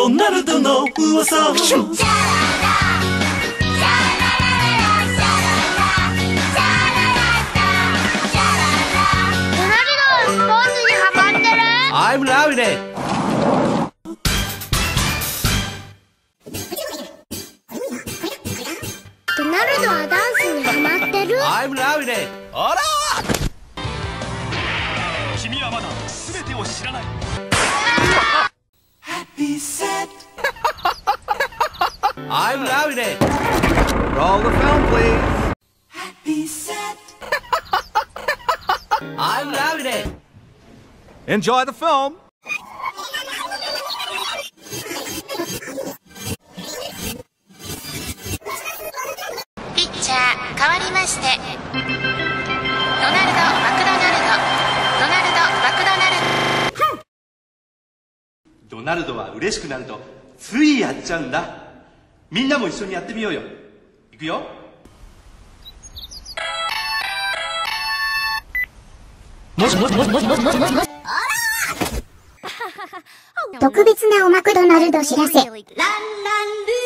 ドナルドの噂。 I'm loving it. ドナルドはダンスにハマってる。 I'm loving it. あら。 君はまだ全てを知らない。 Happy set. I'm loving it. Roll the film, please. Happy set. I'm loving it. Enjoy the film. ピッチャー変わりまして、ドナルド・マクドナルド、ドナルド・マクドナルド。 ドナルドは嬉しくなるとついやっちゃうんだ。みんなも一緒にやってみようよ。いくよ。 特別なおマクドナルド知らせ。 ランランル